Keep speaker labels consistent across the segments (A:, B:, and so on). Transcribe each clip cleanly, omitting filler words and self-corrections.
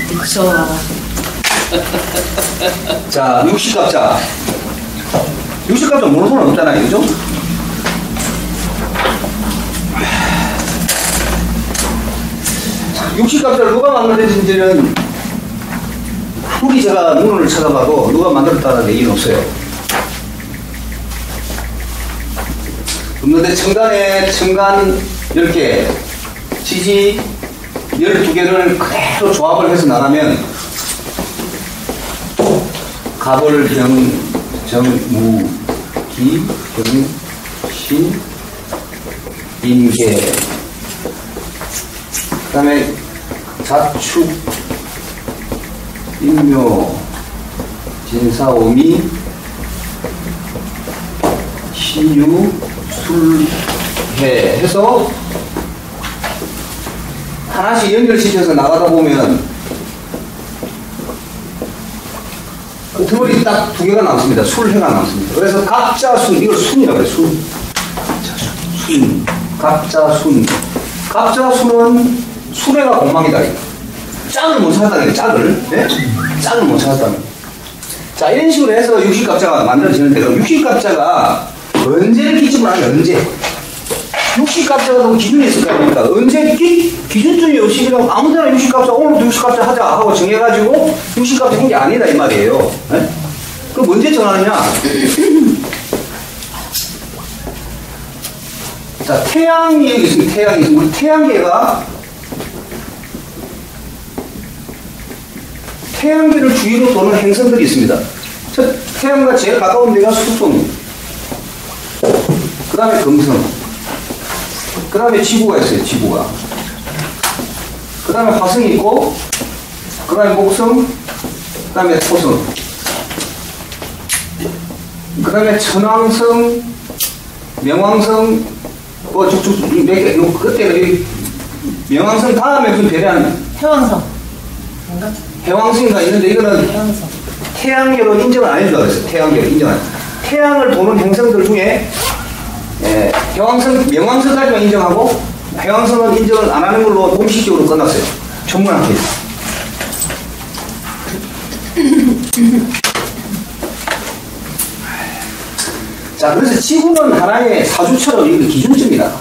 A: 그쵸.
B: 자, 육식갑자. 육식갑자 모르는 사람 없잖아요, 그죠? 육식갑자를 누가 만들었는지는 아무리 제가 문헌을 찾아봐도 누가 만들었다는 얘기는 없어요. 없는데 청간에 청간 10개, 지지 12개를 그대로 조합을 해서 나가면 갑을 정, 무, 기, 경, 신, 인계, 그 다음에 자축, 인묘, 진사오미, 신유, 술해 해서 하나씩 연결시켜서 나가다 보면 덩어리 딱 2개가 남습니다. 술해가 남습니다. 그래서 갑자순, 이걸 순이라고 해요. 순. 순. 갑자순. 갑자순은 술해가 공망이다. 짝을 못 찾았다는 거예요. 짝을. 네? 짝을 못 찾았다는 거예요. 자, 이런 식으로 해서 육식갑자가 만들어지는데, 그럼 육식갑자가 언제를 기준으로 하냐, 언제? 육식갑자가 기준이 있을 거 아닙니까? 언제 기준점이 없이라고 아무데나 육식갑자, 오늘도 육식갑자 하자 하고 정해가지고 육식갑자 한 게 아니다, 이 말이에요. 네? 그럼 언제 정하느냐? 자, 태양이 여기 있습니다. 태양이 있습니다. 우리 태양계를 주위로 도는 행성들이 있습니다. 저 태양과 제일 가까운 데가 수성, 그 다음에 금성, 그 다음에 지구가 있어요. 지구가. 그 다음에 화성이 있고, 그 다음에 목성, 그 다음에 토성, 그 다음에 천왕성, 명왕성, 쭉쭉 4개, 끝에 명왕성 다음에 무슨 배려하는
A: 해왕성. 뭔가?
B: 해왕성이가 있는데 이거는
A: 해왕성.
B: 태양계로 인정을 안 해준다고 했어요. 태양계로 인정을. 태양을 도는 행성들 중에 해왕성, 명왕성까지만 인정하고 해왕성은 인정을 안 하는 걸로 공식적으로 끝났어요. 전문학 케이스. 자, 그래서 지구는 하나의 사주처럼 이게 기준점이다.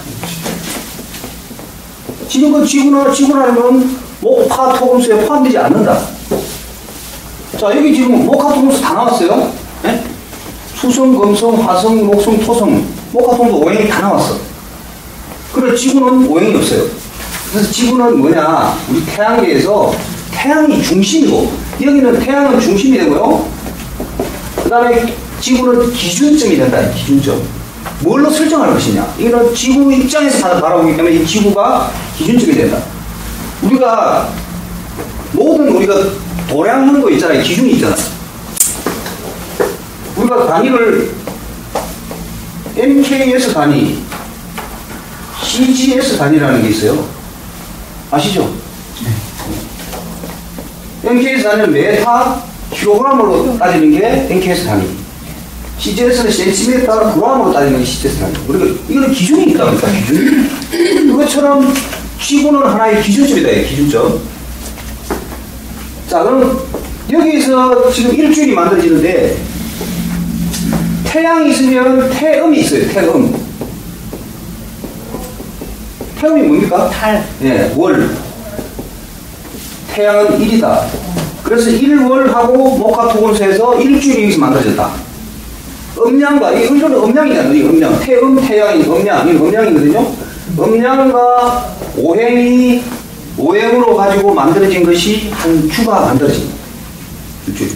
B: 지구라는 건 목화 토금수에 포함되지 않는다. 자, 여기 지금 목화 토금수 다 나왔어요. 네? 수성, 금성, 화성, 목성, 토성, 목화 토금수 오행이 다 나왔어. 그래, 지구는 오행이 없어요. 그래서 지구는 뭐냐, 우리 태양계에서 태양이 중심이고, 여기는 태양은 중심이 되고요. 그 다음에 지구는 기준점이 된다. 기준점. 뭘로 설정할 것이냐. 이거는 지구 입장에서 바라보기 때문에 이 지구가 기준점이 된다. 우리가 도량하는 거 있잖아요. 기준이 있잖아. 우리가 단위를 MKS 단위, CGS 단위라는 게 있어요. 아시죠? MKS 단위는 메타, 킬로그램으로 따지는 게 MKS 단위. CGS는 센티미터, 그램으로 따지는 게 CGS 단위. 우리가 이거는 기준이 있다 보니까 기준. 그것처럼 지구는 하나의 기준점이다. 기준점. 자, 그럼 여기서 지금 일주일이 만들어지는데 태양이 있으면 태음이 있어요. 태음이 뭡니까?
A: 달.
B: 네, 월. 태양은 1이다. 그래서 1월하고 목화토금수에서 일주일이 여기서 만들어졌다. 음양과, 이거는 음양이잖아요. 이 음양. 태음, 태양이 음양. 이건 음양이거든요. 음양과 오행으로 가지고 만들어진 것이 한 주가 만들어진 일주일.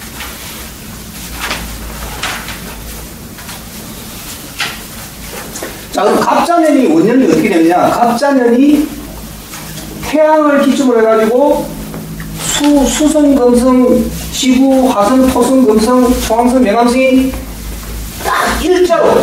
B: 자, 그럼 갑자년이 원년이 어떻게 되느냐? 갑자년이 태양을 기점으로 해가지고 수성, 금성, 지구, 화성, 토성, 금성, 초항성, 명왕성이 딱 일자로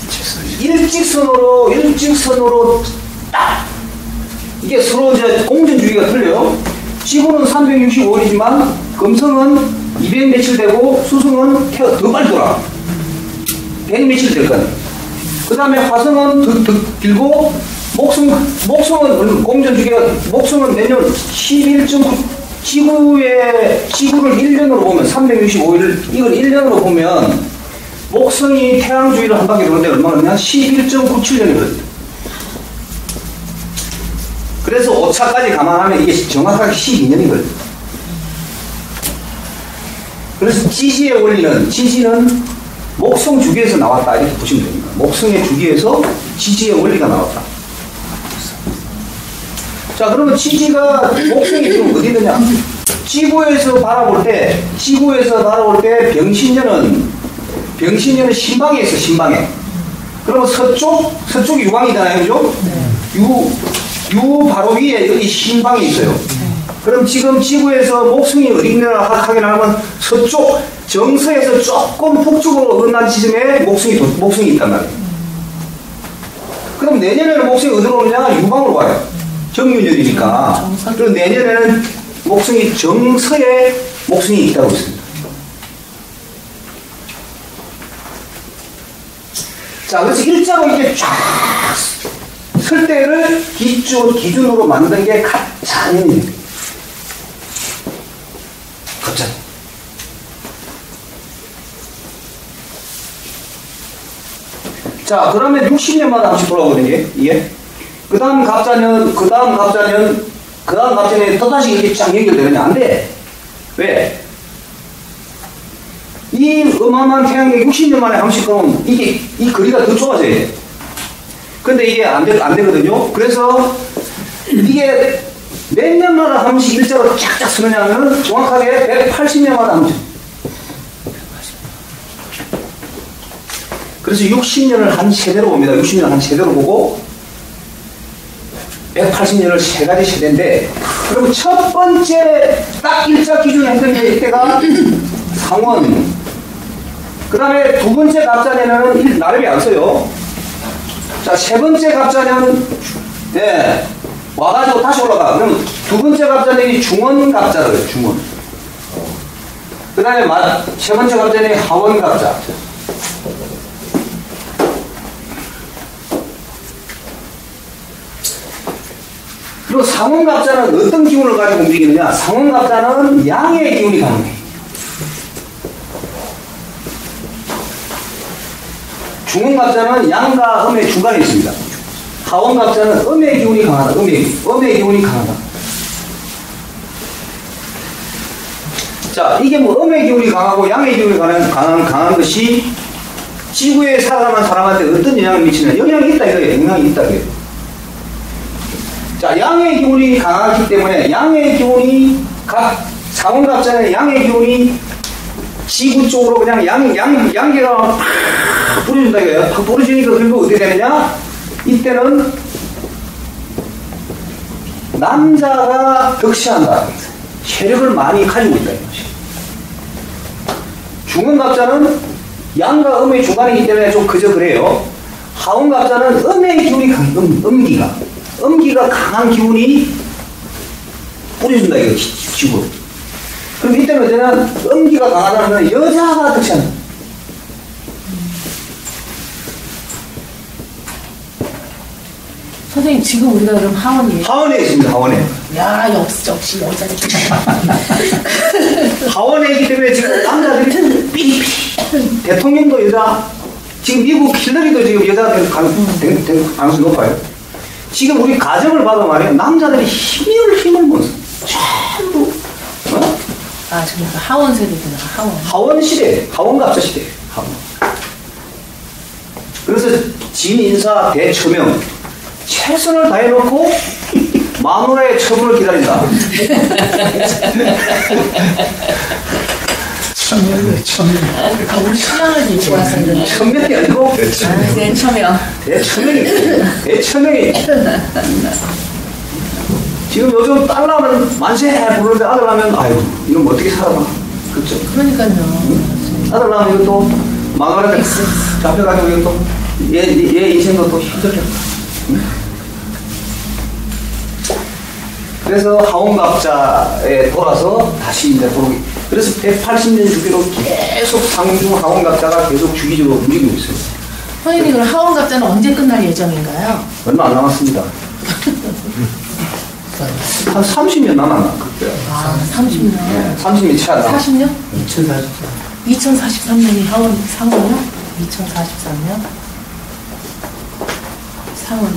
B: 일직선으로 딱 이게 서로 이제 공전주기가 틀려요. 지구는 365일이지만 금성은 200 며칠 되고 수성은 더 빨리 돌아. 100 며칠 될 거야. 그 다음에 화성은 더 길고 목성은 공전주기가 목성은 내년 11.9 지구를 1년으로 보면 365일 이걸 1년으로 보면 목성이 태양 주위를 한 바퀴 도는데 얼마 걸리냐? 11.97년이 걸립니다. 그래서 오차까지 감안하면 이게 정확하게 12년이 걸립니다. 그래서 지지의 원리는 지지는 목성 주기에서 나왔다 이렇게 보시면 됩니다. 목성의 주기에서 지지의 원리가 나왔다. 자, 그러면 지지가 목성이 지금 어디 있느냐? 지구에서 바라볼 때 병신년은 신방에 있어, 신방에. 그러면 서쪽이 유광이잖아요, 그죠? 유 바로 위에 여기 신방이 있어요. 그럼 지금 지구에서 목성이 어디 있느냐 확인하면 서쪽 정서에서 조금 북쪽으로 어긋난 지점에 목성이 있단 말이에요. 그럼 내년에는 목성이 어디로 오느냐? 유광으로 와요. 정유년이니까. 그럼 내년에는 정서에 목성이 있다고 있습니다. 자, 그래서 일자로 이렇게 쫙 설 때를 기준으로 만든 게 갑자년입니다. 갑자년. 자, 그러면 60년마다 한 번씩 돌아오거든요, 이게. 그 다음 갑자년에 또다시 이렇게 쫙 연결되느냐? 안 돼. 왜? 이 어마어마한 태양계 60년 만에 한 번씩 가면 이 거리가 더 좁아져야 돼. 근데 이게 안 되거든요. 그래서 이게 몇 년마다 한 번씩 일자로 쫙쫙 서느냐 하면 정확하게 180년마다 한 번씩. 그래서 60년을 한 세대로 봅니다. 60년을 한 세대로 보고 180년을 세 가지 세대인데, 그리고 첫 번째 딱 일자 기준에 했던 게 이때가 상원. 그 다음에 두 번째 갑자년은 나름이 안 써요. 자, 세 번째 갑자년, 네, 와가지고 다시 올라가. 그러면 두 번째 갑자년이 중원 갑자래요, 중원. 그 다음에 세 번째 갑자년이 하원 갑자. 그리고 상원갑자는 어떤 기운을 가지고 움직이느냐? 상원갑자는 양의 기운이 가능해. 중원갑자는 양과 음의 중간에 있습니다. 하원갑자는 음의 기운이 강하다. 음의 기운이 강하다. 자, 이게 뭐 음의 기운이 강하고 양의 기운이 강한 것이 지구에 살아가는 사람한테 어떤 영향을 미치느냐? 영향이 있다 이거예요. 영향이 있다 이거예요. 자, 양의 기운이 강하기 때문에 상원갑자는 양의 기운이 지구 쪽으로 그냥 양계가 팍 뿌려준다 이거예요. 팍 뿌려주니까 그리고 어떻게 되느냐? 이때는 남자가 득세한다. 세력을 많이 가지고 있다 이것이. 중원갑자는 양과 음의 중간이기 때문에 좀 그저 그래요. 하원갑자는 음의 기운이 음기가 강한 기운이 뿌려준다 이거 지구로. 그럼 이때는 어쩌면 음기가 강하다면 여자가 득세한다.
A: 선생님, 지금 우리가 그럼 하원이에요?
B: 하원에 있습니다. 하원에.
A: 야, 역시 여자들.
B: 하원에 있기 때문에 지금 남자들이 삐리삐리. 대통령도 여자. 지금 미국 힐러리도 지금 여자가 될 가능성이 높아요. 지금 우리 가정을 봐도 말이에요. 남자들이 힘을 못 써. 전부.
A: 아, 지금 하원 세대구나.
B: 하원 시대. 하원갑자 시대. 하원. 그래서 진인사 대처명. 최선을 다해놓고 마누라의 처분을 기다린다.
A: 천명을 입고 왔었는데.
B: 천명이 아니고
A: 대처명.
B: 대처명이. 지금 요즘 딸 나면 만세 부르는데 아들 나면 아이고 이놈 어떻게 살아봐. 그렇죠?
A: 그러니까요.
B: 아들 나면 이것도 마누라한테 잡혀가지고 이것도 얘 인생도 또 힘들겠다. 그래서 하원갑자에 돌아서 다시 이제 돌아오기. 그래서 180년 주기로 계속 상중 하원갑자가 계속 주기적으로 움직이고 있어요.
A: 선생님, 그럼 하원갑자는 언제 끝날 예정인가요?
B: 얼마 안 남았습니다. 한 30년 남았나 그때.
A: 아, 30년.
B: 네, 30년 차다.
A: 40년?
C: 2044.
A: 2043년이 상원이요? 2043년? 상원.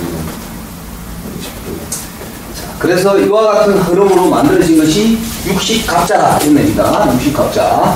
B: 그래서 이와 같은 흐름으로 만들어진 것이 육식갑자라 이런 얘기다. 육식갑자.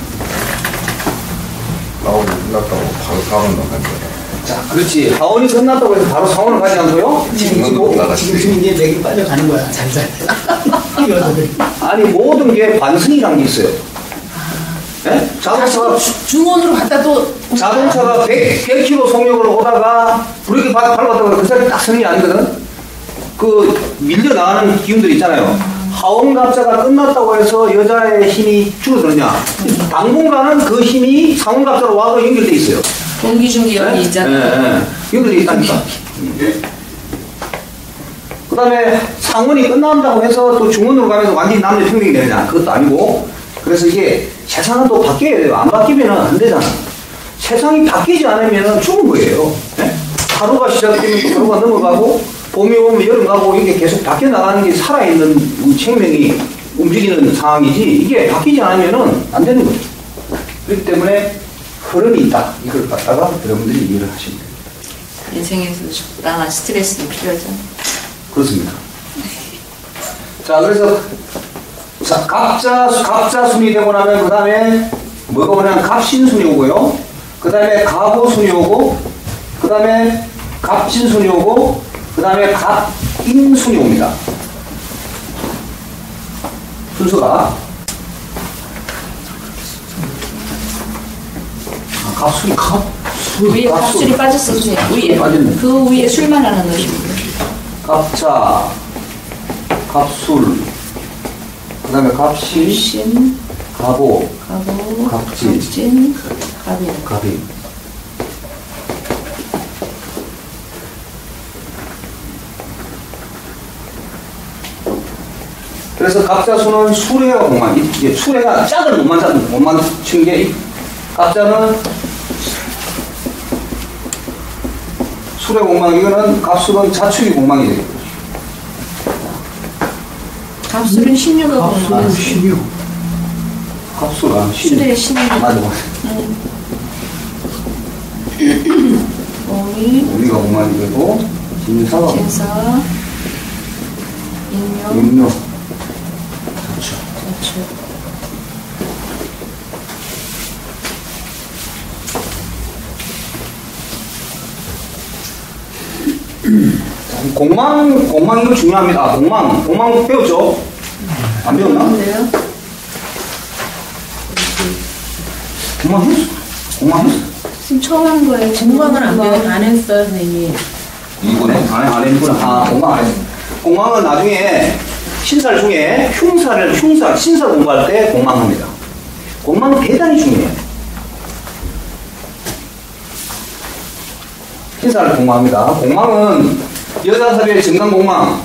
D: 나오고 끝났다고 바로 사원 나간다.
B: 자, 그렇지. 하원이 끝났다고 해서 바로 상원을 가지 않고요.
C: 지금 이제 맥이 빠져가는 거야. 잘잘. 여자들이.
B: 아니 모든 게 반승이라는 게 있어요. 네? 자동차가
A: 중원으로 갔다 또.
B: 100km 속력을 오다가 브레이크 밟았다고 그 사람이 딱 서는 게 아니거든. 그 밀려나가는 기운들이 있잖아요. 하원갑자가 끝났다고 해서 여자의 힘이 줄어드느냐? 당분간은 그 힘이 상원갑자로 와서 연결돼 있어요.
E: 동기중기력이 있잖아요.
B: 네. 연결돼 있다니까. 그 다음에 상원이 끝난다고 해서 또 중원으로 가면서 완전히 남녀 평등이 되느냐? 그것도 아니고. 그래서 이게 세상은 또 바뀌어야 돼요. 안 바뀌면 안 되잖아. 세상이 바뀌지 않으면 죽은 거예요. 네? 하루가 시작되면 또 하루가 넘어가고 봄이 오면 여름 가고 이게 계속 바뀌어 나가는 게 살아있는 생명이 움직이는 상황이지 이게 바뀌지 않으면 안 되는 거죠. 그렇기 때문에 흐름이 있다. 이걸 갖다가 여러분들이 이해를 하시면 돼요.
E: 인생에서 적당한 스트레스는 필요하죠.
B: 그렇습니다. 자, 그래서 갑자순이 되고 나면 그 다음에 뭐가 오냐면 갑신순이 오고요. 그 다음에 갑오순이 오고 그 다음에 갑진순이 오고 그 다음에 갑인순이 옵니다. 순서가 갑순이
E: 위에 갑술이 빠졌어, 선생님. 위에.
B: 빠졌네.
E: 그 위에 술만 하나 넣으시면 돼요.
B: 갑자, 갑술, 그 다음에 갑신,
E: 신,
B: 갑오,
E: 갑오,
B: 갑진,
E: 갑인.
B: 갑인. 그래서 갑자수는 수레와 공만, 이게 수레가 짝을 못 맞춘 게, 갑자는 수레 공망, 이거는 갑술은 자축이 공망이 되겠죠.
E: 갑술은 16억
C: 갑술은
E: 원.
C: 16.
B: 갑술은
E: 수레 16억.
B: 맞아.
E: 몽이,
B: 우리가 공망이 되고, 진사,
E: 진사, 인명,
B: 인묘.
E: 자축.
B: 공망 이거 중요합니다. 공망 배웠죠? 안 배웠나?
E: 근데요?
B: 공망 했어?
E: 지금 처음 하는 거예요.
A: 공방은 안 했어요, 선생님.
B: 이번에? 안 했구나. 공망 안 했어. 공망은 나중에 신살 중에 신살 공부할 때 공망합니다. 공망은 대단히 중요해요. 신사를 공망합니다. 공망은 여자 사주의 정관 공망.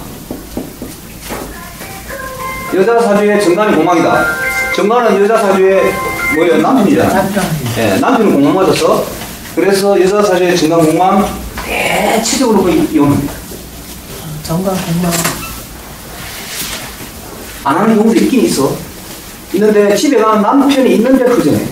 B: 여자 사주의 정관이 공망이다. 정관은 여자 사주의 뭐예요? 남편이잖아.
A: 남편.
B: 예, 남편은 공망 맞아서 그래서 여자 사주의 정관 공망 대체적으로 거의 이혼합니다.
A: 정관 공방.
B: 안 하는 경우도 있긴 있어. 있는데 집에 가면 남편이 있는데 그전에.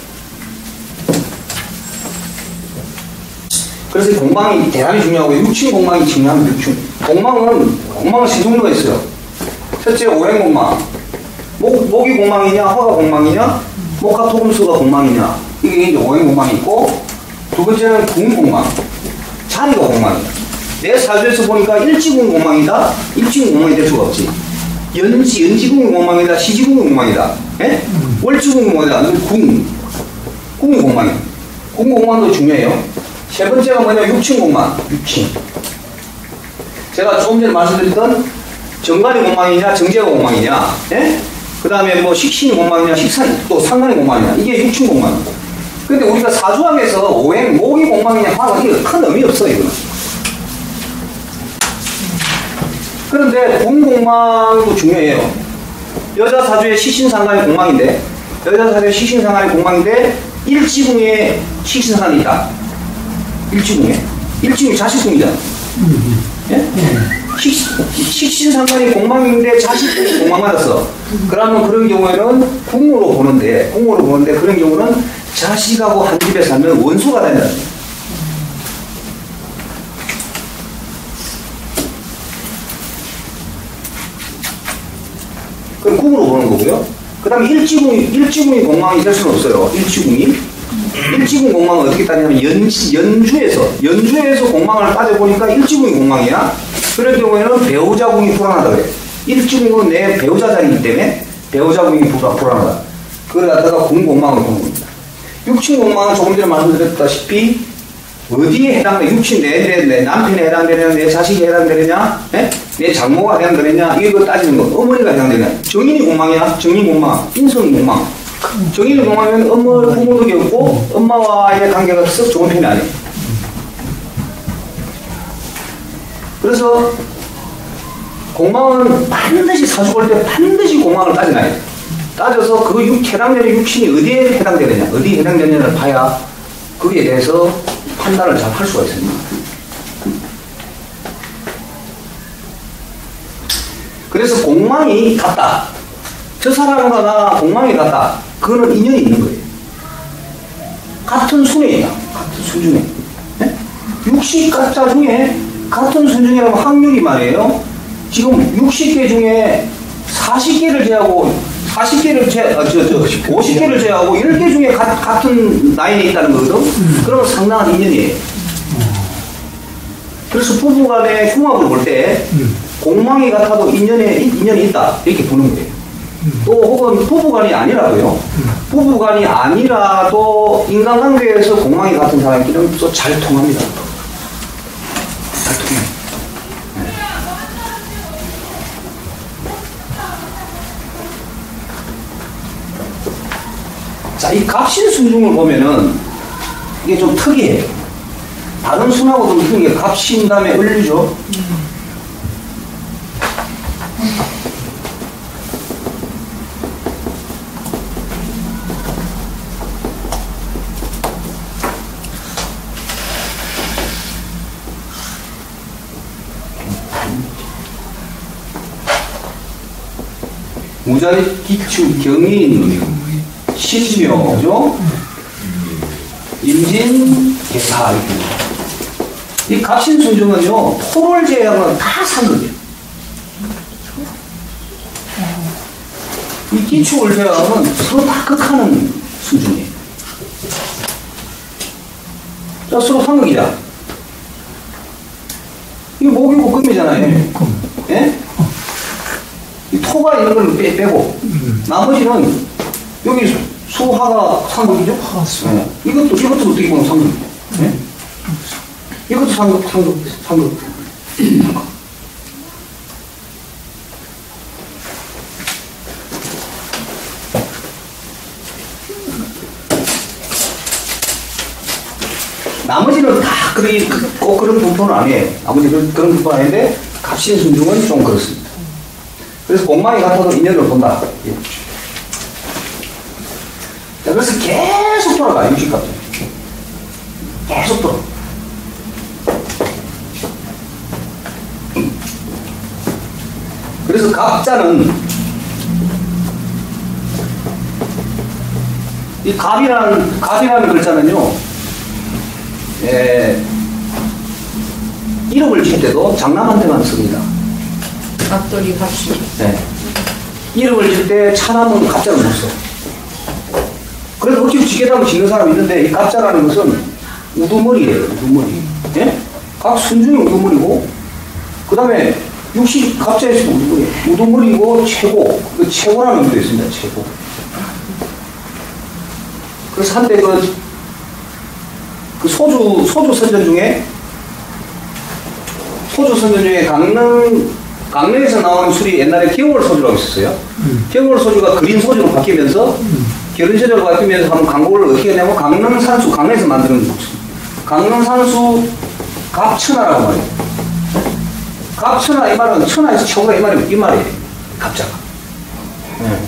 B: 그래서 이 공망이 대단히 중요하고 육충 공망이 중요합니다. 육충. 공망은 세 종류가 있어요. 첫째 오행 공망. 목이 공망이냐 화가 공망이냐 목화토금수가 공망이냐 이게 이제 오행 공망이 있고 두 번째는 궁 공망. 자리가 공망이야. 내 사주에서 보니까 일지궁 공망이다. 일지궁 공망이 될 수가 없지. 연지궁 공망이다. 시지궁 공망이다. 예? 월지궁 공망이다. 궁이 공망이야. 궁 공망도 중요해요. 세 번째가 뭐냐, 육친 공망. 육친. 제가 조금 전에 말씀드렸던 정관이 공망이냐, 정제가 공망이냐, 예? 그 다음에 뭐 식신이 공망이냐, 또 상관이 공망이냐, 이게 육친 공망. 근데 우리가 사주학에서 오행, 목이 공망이냐, 화가 이게 큰 의미 없어, 이거는. 그런데 궁공망도 중요해요. 여자 사주의 시신상관이 공망인데, 여자 사주의 시신상관이 공망인데, 일지궁에 시신상관이 있다. 일지궁에. 일지궁이 자식궁이잖아. 예? 식신상관이 공망인데 자식이 공망받았어. 그러면 그런 경우에는 궁으로 보는데 그런 경우는 자식하고 한 집에 살면 원수가 된다. 그럼 궁으로 보는 거고요. 그 다음에 일지궁이 공망이 될 수는 없어요. 일지궁 공망은 어떻게 따지냐면 연주에서 공망을 따져보니까 일지궁이 공망이야. 그런 경우에는 배우자궁이 불안하다 그래. 일지궁은 내 배우자 자리이기 때문에 배우자궁이 불안하다. 그걸 갖다가 궁공망을 보는 겁니다. 육친공망은 조금 전에 말씀드렸다시피 어디에 해당돼? 육친 내 남편에 해당되느냐, 내 자식에 해당되느냐, 내 장모가 해당되느냐, 이거 따지는 거. 어머니가 해당되느냐. 정인이 공망이야. 정인공망, 인성공망. 정인이 공망이면 엄마 부모도 겪고 엄마와의 관계가 썩 좋은 편이 아니에요. 그래서 공망은 반드시 사주볼 때 반드시 공망을 따져놔야 돼. 따져서 그 해당되는 육신이 어디에 해당되느냐를 봐야 거기에 대해서 판단을 잘 할 수가 있습니다. 그래서 공망이 같다. 저 사람과 나 공망이 같다. 그거는 인연이 있는 거예요. 같은 순에 있다. 같은 순 중에. 육식가짜 중에 같은 순 중이라고 확률이 말이에요. 지금 60개 중에 40개를 제하고 50개를 제하고 10개 중에 같은 라인에 있다는 거거든. 그러면 상당한 인연이에요. 그래서 부부 간의 흉합을 볼 때 공망이 같아도 인연이 있다. 이렇게 보는 거예요. 또 혹은 부부간이 아니라도요. 부부간이 아니라도 인간관계에서 공망이 같은 사람끼리는 또 잘 통합니다. 잘 통해요. 자, 이 갑신순중을 보면은 이게 좀 특이해요. 다른 순하고 좀 틀린 게 갑신 다음에 을류죠. 무자리 기축 경인 신묘죠. 임진 개사 이 갑신순중은요 토를 제외하고는 다 상극이에요. 이 기축을 제외하고는 서로 다 극하는 순중이에요. 자, 서로 상극이다. 이거 목이고 금이잖아요. 예? 이 토가 있는 걸 빼고 나머지는 여기 수화가 상극이죠? 네. 이것도 어떻게 보면 상극이에요. 네? 이것도 상극. 나머지는 다 꼭 그런 분포는 아니에요. 나머지 그런 분포는 아닌데 갑신순중은 좀 그렇습니다. 그래서 공망이 같아도 인연을 본다. 자, 그래서 계속 돌아가, 육식갑자. 계속 돌아가. 그래서 갑자는 이 갑이라는 글자는요, 이름을 질 때도 장남한테만 씁니다.
E: 갑돌이 갑신.
B: 네. 이름을 질 때 차남은 갑자를 못 써. 그래서 어찌 지게다고 짓는 사람이 있는데 이 갑자라는 것은 우두머리예요. 우두머리. 예? 각 순중이 우두머리고 그 다음에 육식 갑자에서 우두머리고 최고. 그 최고라는 의미도 있습니다. 최고. 그래서 한때 그 소주 선전 중에 강릉에서 나온 술이 옛날에 겨울 소주라고 있었어요. 겨울 소주가 그린 소주로 바뀌면서 결혼 시절로 바뀌면서 한번 광고를 어떻게 했냐면 강릉산수, 강릉에서 만드는 술. 강릉산수 갑천하라고 말해요. 갑천하 이 말은 천하에서 최고다 이 말이에요. 갑자가. 네.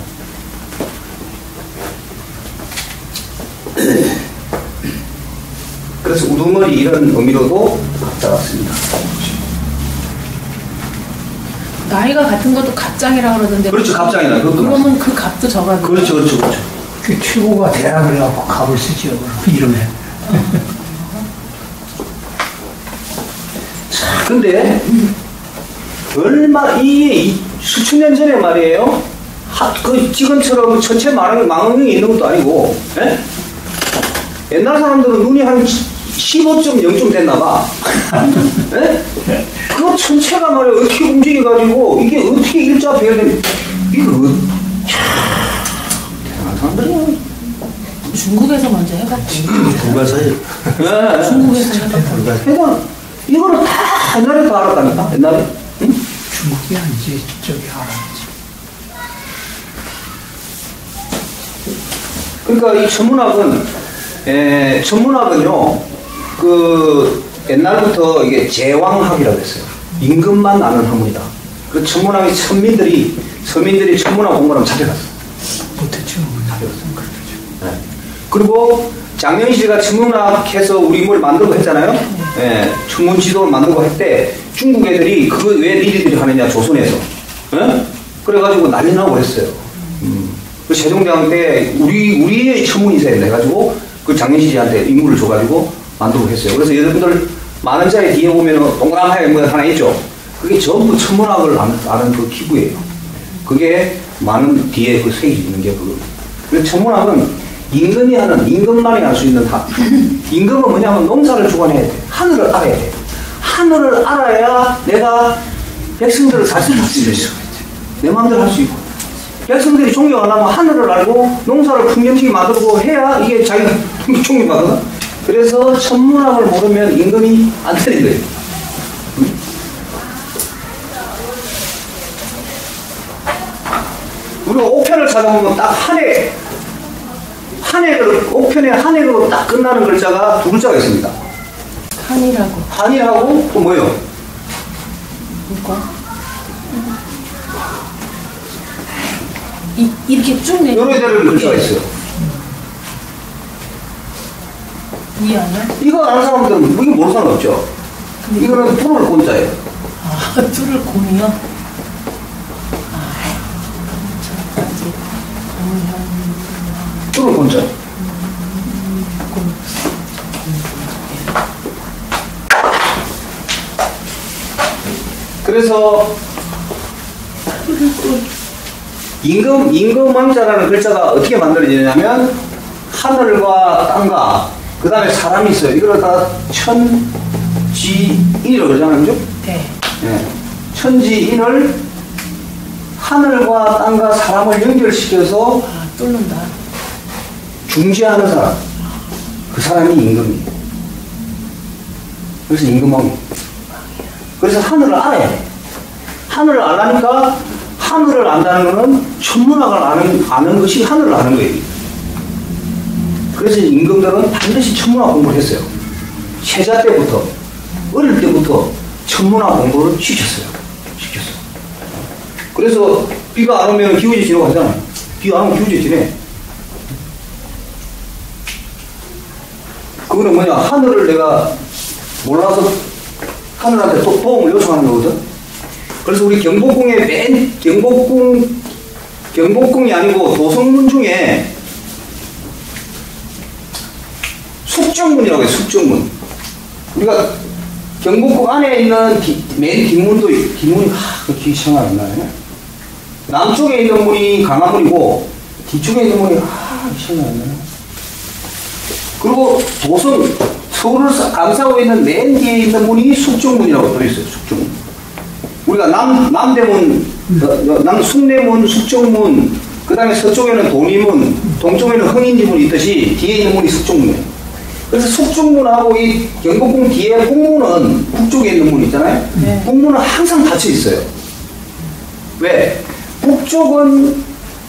B: 그래서 우두머리 이런 의미로도 갑자가 씁니다.
A: 나이가 같은 것도 갑장이라 그러던데.
B: 그렇죠, 갑장이라.
A: 그러면 그 값도 적어야 돼요.
B: 그렇죠, 그렇죠, 그렇죠.
C: 그 최고가 대라 그래갖고 값을 쓰죠. 이름에.
B: 근데 이게 수천 년 전에 말이에요. 그 지금처럼 전체 망원경이 있는 것도 아니고, 예? 옛날 사람들은 눈이 한 15.0쯤 됐나 봐. 예? 그 전체가 말이에요. 어떻게 움직여가지고 이게 어떻게 일자 배열된 이거 대단한 사람들이야.
A: 중국에서 먼저 해봤대.
B: 불가사의. 예.
A: 중국에서 해봤대.
B: 그러니까 이거는 다 옛날에 다 알았다니까. 옛날에. 응?
C: 중국이 아니지 저기 알았지.
B: 그러니까 이 천문학은요, 그 옛날부터 이게 제왕학이라고 했어요. 임금만 아는 학문이다. 그 천문학이 서민들이 천문학 공부하면 잡혀갔어.
C: 못했죠.
B: 잡혀갔어. 네. 그리고 장영실가 천문학해서 우리 뭘 만들고 했잖아요. 예, 천문 지도를 만들고 했대. 중국 애들이 그거 왜 니들이 하느냐, 조선에서. 예? 그래가지고 난리 나고 했어요. 그 세종대왕 때 우리의 천문이 있어야 돼 해가지고 그 장영실한테 인물을 줘가지고 만들고 했어요. 그래서 여러분들 많은 자리 뒤에 보면 동그라미 뭐 하나 있죠. 그게 전부 천문학을 아는 그 기구예요. 그게 많은 뒤에 그 색이 있는 게 그거. 그래서 천문학은 임금만이 할 수 있는 학. 임금은 뭐냐면 농사를 주관해야 돼. 하늘을 알아야 돼. 하늘을 알아야 내가 백성들을 살 수 있어. 내 마음대로 할 수 있고. 백성들이 존경하려면 하늘을 알고 농사를 풍경지게 만들고 해야 이게 자기가 존경받거든. 그래서 천문학을 모르면 임금이 안 되는 거예요. 우리가 5편을 찾아보면 딱 옥편에 한해로 딱 끝나는 글자가 두 글자가 있습니다.
A: 한이라고.
B: 한이라고 또 뭐예요?
A: 뭐가? 이렇게 쭉 내려.
B: 여러 대를 글자가 있어요.
A: 이 아니야?
B: 이거 아는 사람들은 이거 모르는 사람 없죠? 이거는 뿔을 곤자예요.
A: 아, 뿔을 곰이요?
B: 뿔을 곤자. 그래서 임금왕자라는 글자가 어떻게 만들어지냐면 하늘과 땅과 그 다음에 사람이 있어요. 이걸 다 천지인이라고 그러잖아요. 그죠?
A: 네.
B: 네. 천지인을 하늘과 땅과 사람을 연결시켜서
A: 뚫는다.
B: 중지하는 사람. 그 사람이 임금이에요. 그래서 임금왕이에요. 그래서 하늘을 알아야 돼. 하늘을 알라니까 하늘을 안다는 것은 천문학을 아는 것이 하늘을 아는 거예요. 그래서 임금들은 반드시 천문학 공부를 했어요. 세자 때부터, 어릴 때부터 천문학 공부를 시켰어요. 그래서 비가 안 오면 기후제 지내고 하잖아요. 비 안 오면 기후제 지내. 그거는 뭐냐, 하늘을 내가 몰라서 하늘한테 도움을 요청하는 거거든. 그래서 우리 경복궁에 경복궁이 아니고 도성문 중에 숙정문이라고 해요. 숙정문. 우리가 경복궁 안에 있는 맨 뒷문도 뒷문이 기억이 잘 안 나네. 남쪽에 있는 문이 강화문이고 뒤쪽에 있는 문이 기억이 안 나네. 그리고 서울을 감싸고 있는 맨 뒤에 있는 문이 숙정문이라고 들어있어요. 숙정문. 우리가 남대문, 남숭례문, 숙정문, 그 다음에 서쪽에는 도리문, 동쪽에는 흥인지문이 있듯이 뒤에 있는 문이 숙정문이에요. 그래서 숙정문하고 이 경복궁 뒤에 북문은 북쪽에 있는 문 있잖아요.
A: 네.
B: 북문은 항상 닫혀 있어요. 왜? 북쪽은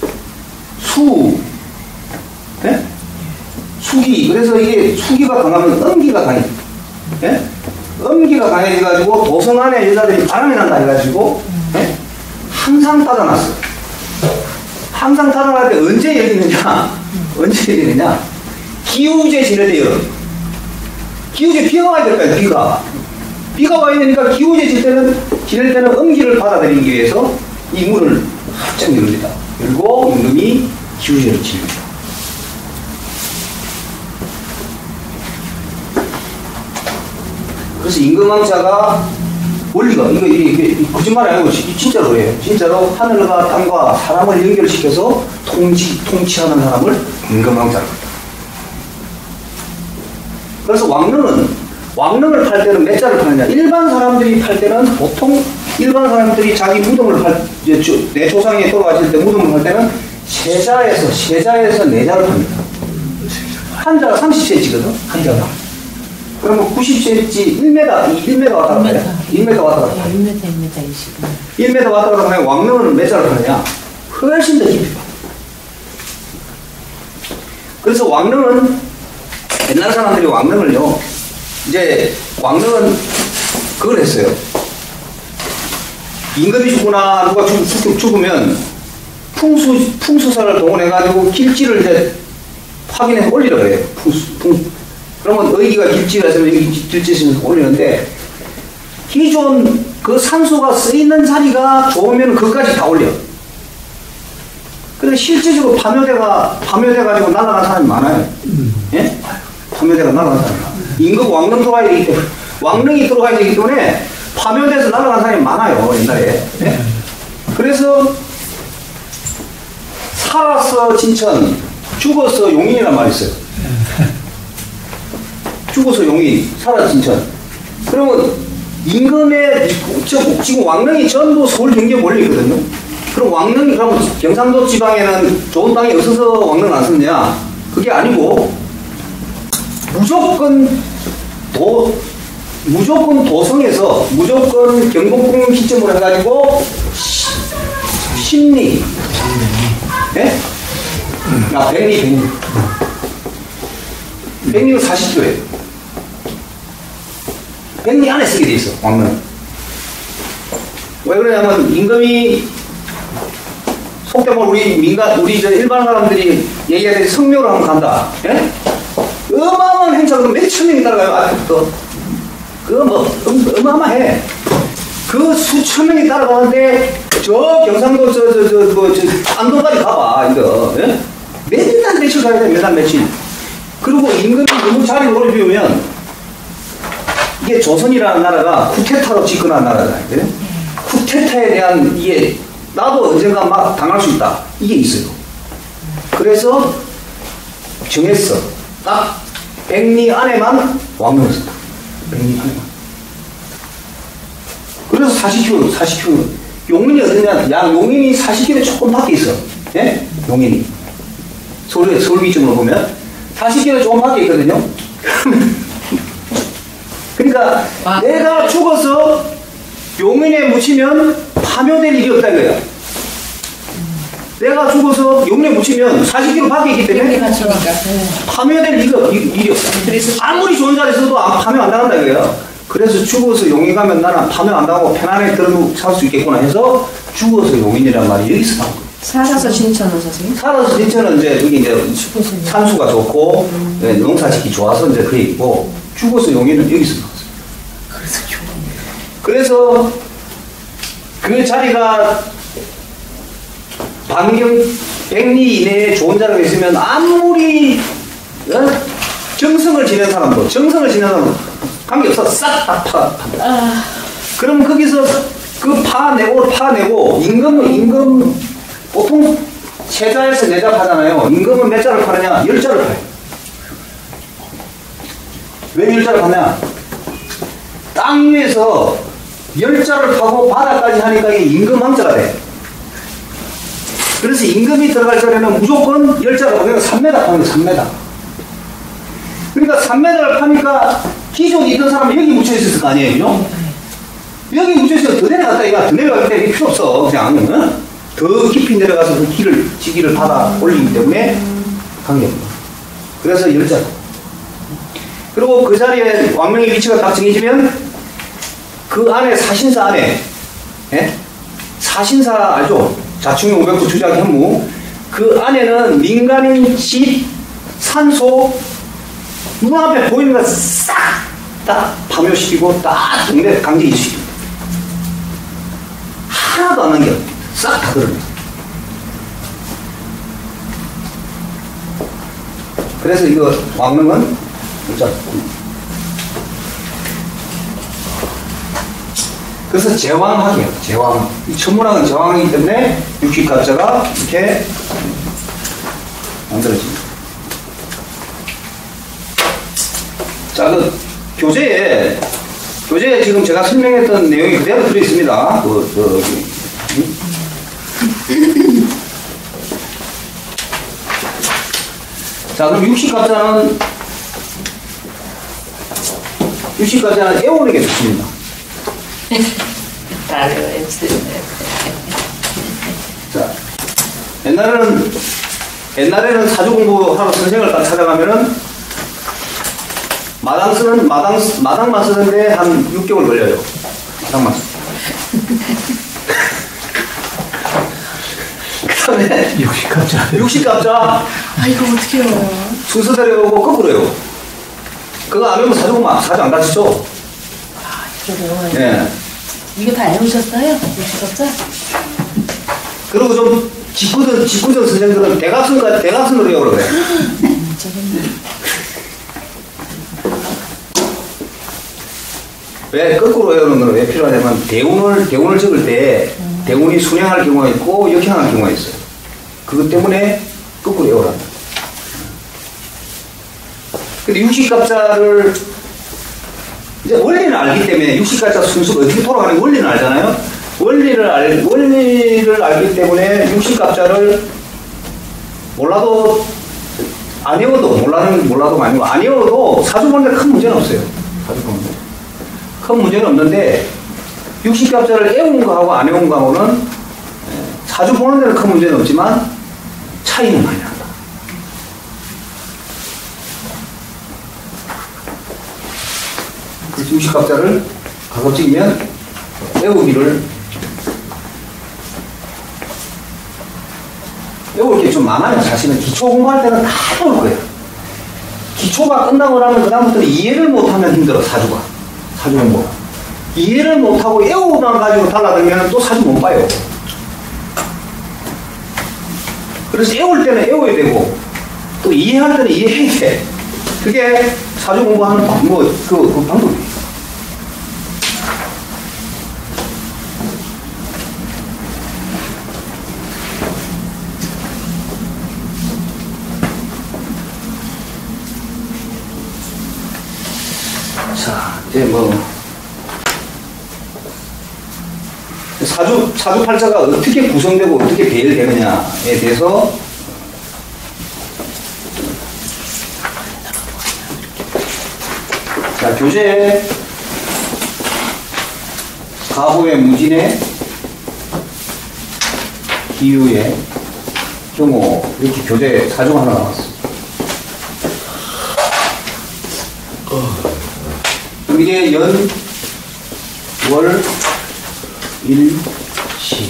B: 네? 수기. 그래서 이게 수기가 강하면 음기가 강해. 예? 음기가 강해져가지고 도성 안에 여자들이 바람이 난다 해가지고 예? 항상 닫아놨어. 항상 닫아놨을 때 언제 열리느냐? 언제 열리느냐? 기우제 지낼 때 열어. 기우제 비가 와야 될 거야, 비가. 비가 와 있으니까 기울어질 때는, 지낼 때는 음기를 받아들이기 위해서 이 문을 활짝 열립니다. 열고 임금이 기우제를 지릅니다. 그래서 임금왕자가 원리가, 이게 거짓말이 아니고 진짜로 그래요. 진짜로 하늘과 땅과 사람을 연결시켜서 통치하는 사람을 임금왕자라고 합니다. 그래서 왕릉을 팔 때는 몇 자를 파느냐? 일반 사람들이 팔 때는 보통 일반 사람들이 자기 무덤을 내 조상이 돌아가실 때 무덤을 팔 때는 세자에서 4자를 팝니다. 한 자가 30cm거든, 한 자가. 그러면 90cm, 1m 왔다 갔다 해요. 1m 왔다 갔다 해요.
A: 1m 20.
B: 1m 왔다 갔다 하면 왕릉은 몇 자를 파느냐? 훨씬 더 깊이 파. 그래서 왕릉은, 옛날 사람들이 왕릉을요, 이제 왕릉은 그걸 했어요. 임금이 죽거나 누가 죽으면 풍수사를 동원해가지고 길지를 이제 확인해서 올리라 그래요. 그러면 의기가 길지가 있으면 여기 길지에서 올리는데, 기존 그 산소가 쓰이는 자리가 좋으면 그것까지 다 올려. 근데 실제적으로 파묘돼가지고 날아간 사람이 많아요. 예? 파묘돼가 날아간 사람이 많아요. 임금 왕릉 들어가야 되기 때문에, 왕릉이 들어가야 되기 때문에 파묘돼서 날아간 사람이 많아요, 옛날에. 예? 그래서 살아서 진천, 죽어서 용인이란 말이 있어요. 죽어서 용인, 살아서 진천. 그러면 임금의, 지금 왕릉이 전부 서울 경기에 몰려있거든요. 그럼 왕릉이, 그러면 경상도 지방에는 좋은 땅이 없어서 왕릉을 안 썼냐? 그게 아니고, 무조건 도성에서, 무조건 경복궁 기점으로 해가지고, 심리. 예? 백리는 40km예요. 백리 안에 쓰게 돼 있어, 왕릉. 왜 그러냐면, 임금이, 속된 말, 우리 일반 사람들이 얘기하듯이 성묘를 한번 간다. 예? 어마어마한 행사가 몇천 명이 따라가요, 아직부터. 어마어마해. 그 수천 명이 따라가는데, 경상도, 안동까지 가봐, 이거. 예? 맨날 며칠 가야 돼, 맨날 며칠. 그리고 임금이 너무 자리를 오래 비우면, 이게 조선이라는 나라가 쿠데타로 집권한 나라잖아요. 예? 쿠데타에 대한 이게, 나도 언젠가 막 당할 수 있다. 이게 있어요. 그래서 정했어. 딱 백리 안에만 왕릉을 썼다. 백리 안에만. 그래서 40km. 용인이 어디냐? 용인이 40km 조금 밖에 있어. 예? 용인이. 서울 기준으로 보면 40km 조금 밖에 있거든요. 그러니까 내가 죽어서 용인에 묻히면 파묘될 일이 없다 이거야. 내가 죽어서 용인에 묻히면 40km 밖에 있기 때문에 파묘될 일이 없다. 아무리 좋은 자리 있어도 파묘 안 당한다 이거야. 그래서 죽어서 용인 가면 나는 파묘 안 당하고 편안하게 들고 살 수 있겠구나 해서 죽어서 용인이란 말이 여기서 나온 거야.
A: 살아서 진천은 선생님?
B: 살아서 진천은 이제 여기 이제 산수가 좋고 농사 짓기 좋아서 이제 그 얘기고, 죽어서 용인은 여기서 나왔어요. 그래서 그 자리가 반경 100리 이내에 좋은 자리가 있으면 아무리 정성을 지낸 사람도 관계없어. 싹 다 파. 그럼 거기서 그 파내고 임금 보통 세자에서 4자 파잖아요. 임금은 몇 자를 파느냐? 10자를 파요. 왜 10자를 파냐? 땅 위에서 10자를 파고 바다까지 하니까 이게 임금왕자가 돼. 그래서 임금이 들어갈 자리는 무조건 10자가 파니까 3m 파는 거야, 3m. 그러니까 3m를 파니까 기존에 있던 사람은 여기 묻혀 있었을 거 아니에요, 그죠? 여기 묻혀 있어서 더 내려갔다 이거 더 내려갈 때 필요 없어. 그냥 더 깊이 내려가서 그 지기를 받아 올리기 때문에 관계없는 거야. 그래서 10자. 그리고 그 자리에 왕릉의 위치가 딱 정해지면 그 안에 사신사 안에, 예? 사신사 알죠? 자충용 500구 주작 현무. 그 안에는 민간인 집, 산소, 눈앞에 보이는 거 싹 딱 파묘시키고 딱 동네 강제 이수시킵니다. 하나도 안 남겨. 싹 다 드러내. 그래서 이거 왕릉은 진짜 그래서 제왕학이에요. 제왕. 이 천문학은 제왕이기 때문에 육식갑자가 이렇게 만들어집니다. 자, 그 교재에 지금 제가 설명했던 내용이 그대로 들어있습니다. 자, 그럼 육식갑자는 애월에게 좋습니다. 자, 옛날에는 사주 공부하러 선생을 딱 찾아가면은 마당만 쓰는데 한 6개월 걸려요. 마당만 쓰. 그다음에 육식갑자.
A: 아, 이거 어떻게 해요?
B: 순서대로 오고 거꾸로 해요. 그거 안 외우면 사주 안 가르치죠?
A: 아, 이거 외워야 돼.
B: 예.
A: 이게 다 외우셨어요? 육식갑자?
B: 그리고 좀 직구전 선생들은 대각선으로 외우라고 그래. 왜 거꾸로 외우는 건 왜 필요하냐면 대운을 적을 때 대운이 순행할 경우가 있고 역행할 경우가 있어요. 그것 때문에 거꾸로 외우란다. 근데 육식갑자를 이제 원리는 알기 때문에 육식갑자 순서가 어떻게 돌아가는지 원리는 알잖아요. 원리를 알기 때문에 육식갑자를 몰라도 안 외워도 몰라도 많이 안 외워도 사주 보는데 큰 문제는 없어요. 사주 보는데 큰 문제는 없는데 육식갑자를 외운 거하고 안 외운 거하고는 사주 보는 데는 큰 문제는 없지만 차이는 많이 난다. 그래서 육식갑자를 가급적이면 외울 게 좀 많아요. 사실은 기초 공부할 때는 다 외울 거예요. 기초가 끝나고 나면 그다음부터는 이해를 못하면 힘들어. 사주 공부가. 이해를 못하고 외우만 가지고 달라들면 또 사주 못 봐요. 그래서 외울 때는 외워야 되고 또 이해할 때는 이해해야 돼. 그게 사주 공부하는 그 방법이에요. 자, 이제 사주팔자가 어떻게 구성되고 어떻게 배열되느냐에 대해서 자, 교재에 가호의 무진의 기유의 경우 이렇게 교재 사주가 하나 나왔어요. 이게 연, 월, 일, 시.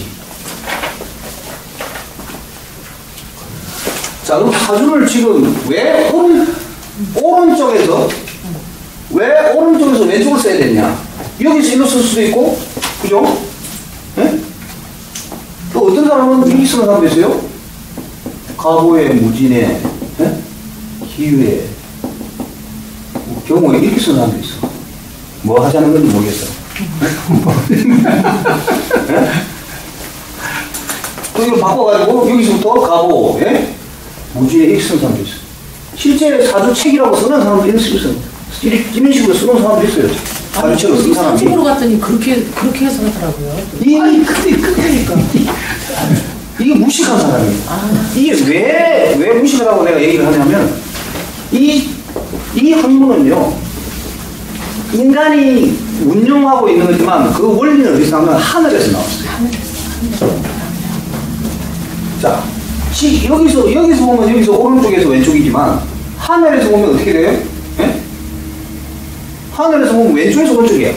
B: 자, 그럼 사주를 지금 왜 오른쪽에서 왼쪽을 써야 되냐? 여기서 일로 쓸 수도 있고, 그죠? 네? 또 어떤 사람은 여기 쓰는 사람도 있어요. 가보의 무진의, 네? 기유의 경우에 이렇게 쓰는 사람도 있어. 뭐 하자는 건지 모르겠어. 네? 또 이걸 바꿔가지고 여기서부터 가보, 예? 무지에 이렇게 쓰는 사람도 있어. 실제 사주책이라고 쓰는 사람도 이런 식으로 쓰는 사람도 있어요. 사주책으로 쓰는 사람이.
A: 사주로 갔더니 그렇게 해서 하더라고요.
B: 그러니까. 이게 무식한 사람이에요. 이게 왜 무식하다고 내가 얘기를 하냐면, 이 학문은요, 인간이 운용하고 있는 거지만 그 원리는 어디서 나오면 하늘에서 나왔어요. 자, 여기서 보면 여기서 오른쪽에서 왼쪽이지만 하늘에서 보면 어떻게 돼요? 네? 하늘에서 보면 왼쪽에서 오른쪽이야.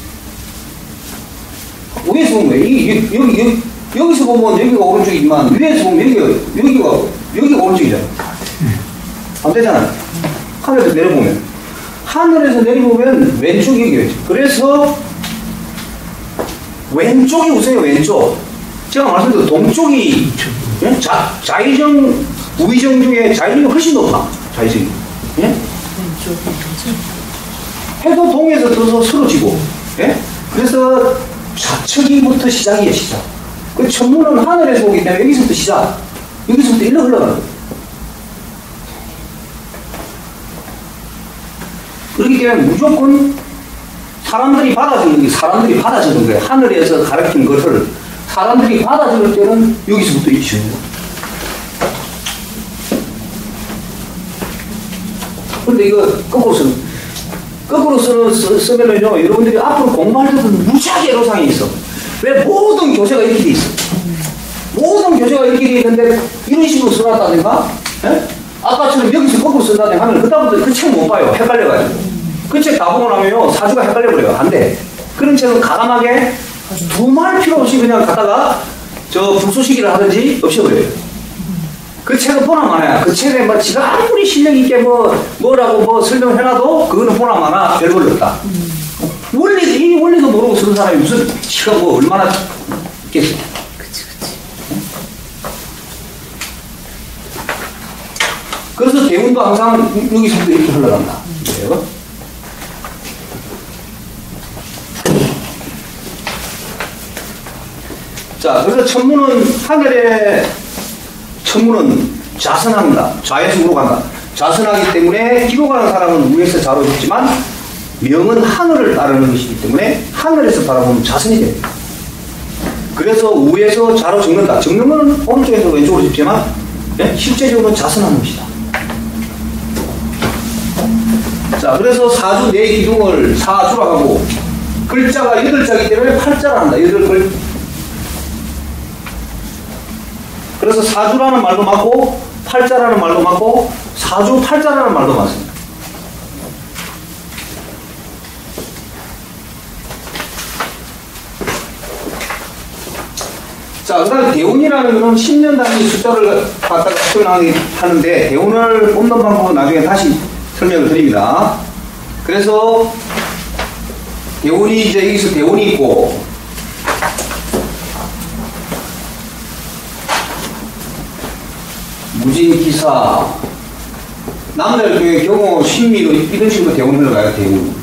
B: 위에서 보면 여기서 보면 여기가 오른쪽이지만 위에서 보면 여기가 오른쪽이잖아. 안 되잖아. 하늘에서 내려보면 하늘에서 내려보면 왼쪽이겠죠. 그래서 왼쪽이 우선이에요. 왼쪽. 제가 말씀드린 동쪽이 예? 좌의정, 우의정 중에 좌의정이 훨씬 높아. 좌의정이. 예? 해도 동에서 떠서 서로 예? 그래서 좌측이부터 시작이에요. 시작. 그 천문은 하늘에서 오기 때문에 여기서부터 시작. 여기서부터 일로 흘러가는 거예요. 그렇기 때문에 무조건 사람들이 받아주는 거예요. 하늘에서 가르친 것을 사람들이 받아줄 때는 여기서부터 이렇게 주는 거예요. 근데 이거 거꾸로 쓰면은요, 여러분들이 앞으로 공부할 때도 무지하게 애로사항이 있어. 왜 모든 교재가 이렇게 돼 있어? 모든 교재가 이렇게 돼 있는데 이런 식으로 써놨다든가, 예? 아까처럼 여기서 거꾸로 쓴다든가 하면 그다음부터 그 책 못 봐요. 헷갈려가지고. 그 책 다 보고 나면요, 사주가 헷갈려버려요. 안 돼. 그런 책은 가감하게 두말 필요 없이 그냥 갖다가 저 불쏘시기를 하든지 없애버려요. 그 책은 보나 마나야. 그 책에 뭐 지가 아무리 실력 있게 뭐라고 설명해놔도 그거는 보나 마나 별걸로 없다. 이 원리도 모르고 쓰는 사람이 무슨 지가 뭐 얼마나 있겠어.
A: 그치.
B: 그래서 대운도 항상 여기서부터 이렇게 흘러간다. 그래요? 자, 그래서 천문은 좌선합니다. 좌에서 우로 간다. 좌선하기 때문에 뒤로 가는 사람은 우에서 좌로 짚지만 명은 하늘을 따르는 것이기 때문에 하늘에서 바라보면 좌선이 됩니다. 그래서 우에서 좌로 적는다. 적는 건 오른쪽에서 왼쪽으로 짚지만 예? 실제적으로 좌선하는 것이다. 자, 그래서 사주 네 기둥을 사주라 하고 글자가 8자이기 때문에 8자라 한다. 8글. 그래서 사주라는 말도 맞고 팔자라는 말도 맞고 사주 팔자라는 말도 맞습니다. 자, 그 다음에 대운이라는 것은 10년 단위 숫자를 갖다가 표현하는데 대운을 뽑는 방법은 나중에 다시 설명을 드립니다. 그래서 대운이 이제 여기서 대운이 있고 무진기사 남자의 경우 신미로 이런 식으로 대운 흘러가요. 대운.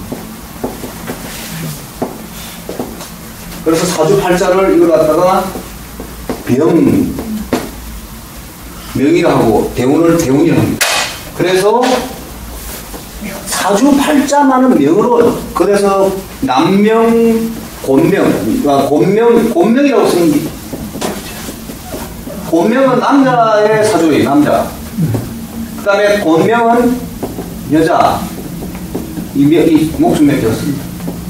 B: 그래서 사주팔자를 이걸 갖다가 명이라 하고 대운을 대운이라 합니다. 그래서 사주팔자만은 명으로 그래서 남명 곤명이라고 쓰는 게 곤명은 남자의 사주예요. 남자. 그 다음에 곤명은 여자. 이 목숨 맺혔습니다.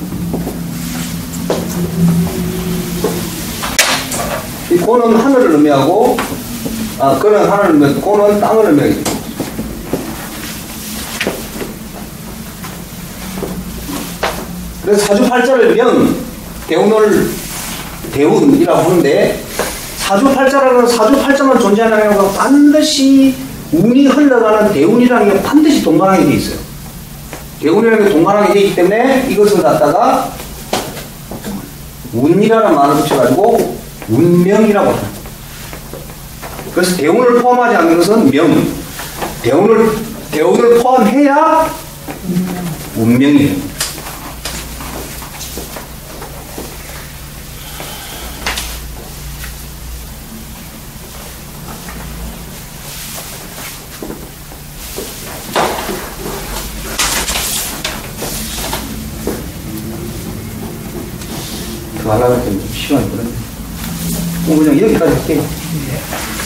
B: 이 곤은 하늘을 의미하고 그는 하늘을 의미하고 곤은 땅을 의미하고 그래서 사주팔자를 대운이라고 하는데 사주팔자만 존재하는 경우가 반드시 운이 흘러가는 대운이라는 게 반드시 동반하게 돼 있어요. 대운이라는 게 동반하게 되기 때문에 이것을 갖다가 운이라는 말을 붙여가지고 운명이라고 합니다. 그래서 대운을 포함하지 않는 것은 명. 대운을 포함해야 운명이에요. 더 하려고 했더니 시간이 그러네. 그냥 여기까지 할게요.